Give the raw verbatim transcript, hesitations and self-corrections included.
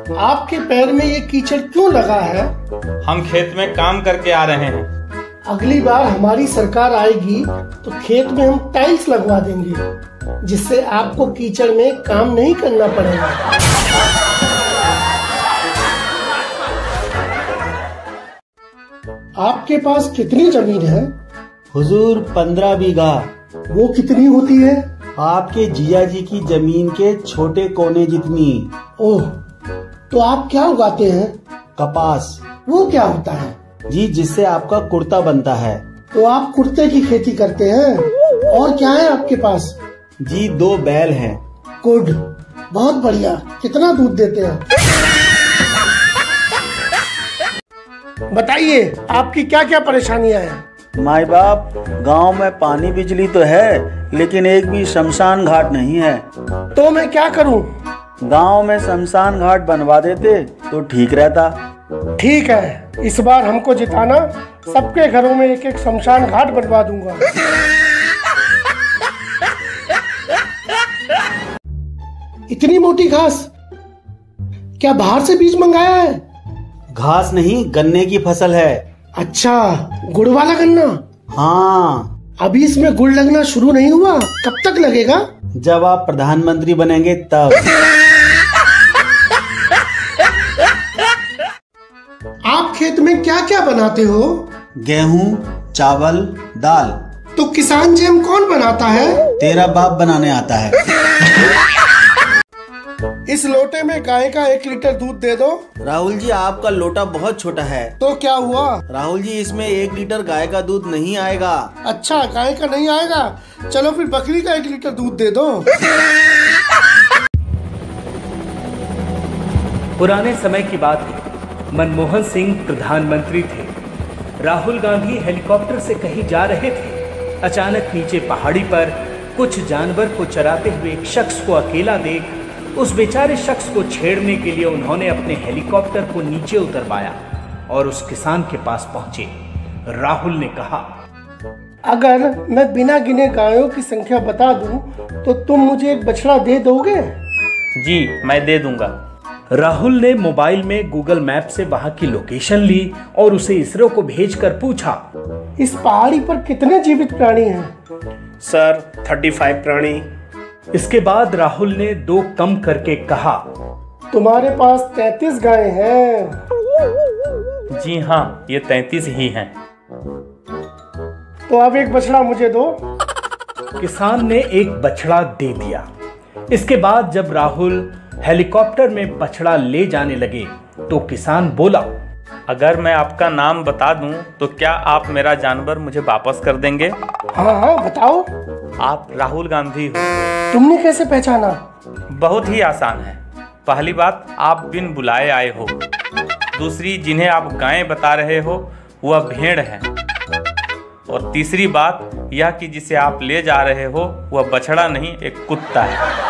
आपके पैर में ये कीचड़ क्यों लगा है? हम खेत में काम करके आ रहे हैं। अगली बार हमारी सरकार आएगी तो खेत में हम टाइल्स लगवा देंगे, जिससे आपको कीचड़ में काम नहीं करना पड़ेगा। आपके पास कितनी जमीन है? हुजूर पंद्रह बीघा। वो कितनी होती है? आपके जिया जी की जमीन के छोटे कोने जितनी। ओह, तो आप क्या उगाते हैं? कपास। वो क्या होता है? जी, जिससे आपका कुर्ता बनता है। तो आप कुर्ते की खेती करते हैं? और क्या है आपके पास? जी, दो बैल हैं। गुड, बहुत बढ़िया। कितना दूध देते हैं? बताइए, आपकी क्या क्या परेशानियां हैं? माई बाप, गांव में पानी बिजली तो है, लेकिन एक भी शमशान घाट नहीं है। तो मैं क्या करूं? गांव में शमशान घाट बनवा देते तो ठीक रहता। ठीक है, इस बार हमको जिताना, सबके घरों में एक एक शमशान घाट बनवा दूंगा। इतनी मोटी घास, क्या बाहर से बीज मंगाया है? घास नहीं, गन्ने की फसल है। अच्छा, गुड़ वाला गन्ना? हाँ। अभी इसमें गुड़ लगना शुरू नहीं हुआ, कब तक लगेगा? जब आप प्रधानमंत्री बनेंगे तब। आप खेत में क्या क्या बनाते हो? गेहूँ, चावल, दाल। तो किसान जैम कौन बनाता है? तेरा बाप बनाने आता है। इस लोटे में गाय का एक लीटर दूध दे दो। राहुल जी, आपका लोटा बहुत छोटा है। तो क्या हुआ? राहुल जी, इसमें एक लीटर गाय का दूध नहीं आएगा। अच्छा, गाय का नहीं आएगा? चलो फिर बकरी का एक लीटर दूध दे दो। पुराने समय की बात है। मनमोहन सिंह प्रधानमंत्री थे। राहुल गांधी हेलीकॉप्टर से कहीं जा रहे थे। अचानक नीचे पहाड़ी पर कुछ जानवर को चराते हुए एक शख्स को अकेला देख उस बेचारे शख्स को छेड़ने के लिए उन्होंने अपने हेलीकॉप्टर को नीचे उतरवाया और उस किसान के पास पहुंचे। राहुल ने कहा, अगर मैं बिना गिने गायों की संख्या बता दूं तो तुम मुझे एक बछड़ा दे दोगे? जी, मैं दे दूंगा। राहुल ने मोबाइल में गूगल मैप से वहां की लोकेशन ली और उसे इसरो को भेजकर पूछा, इस पहाड़ी पर कितने जीवित प्राणी हैं? सर, पैंतीस प्राणी। इसके बाद राहुल ने दो कम करके कहा, तुम्हारे पास तैंतीस गाय हैं। जी हाँ, ये तैंतीस ही हैं। तो अब एक बछड़ा मुझे दो। किसान ने एक बछड़ा दे दिया। इसके बाद जब राहुल हेलीकॉप्टर में बछड़ा ले जाने लगे तो किसान बोला, अगर मैं आपका नाम बता दूं तो क्या आप मेरा जानवर मुझे वापस कर देंगे? हाँ हाँ, बताओ। आप राहुल गांधी हो। तुमने कैसे पहचाना? बहुत ही आसान है। पहली बात, आप बिन बुलाए आए हो। दूसरी, जिन्हें आप गायें बता रहे हो वह भेड़ है। और तीसरी बात यह कि जिसे आप ले जा रहे हो वह बछड़ा नहीं, एक कुत्ता है।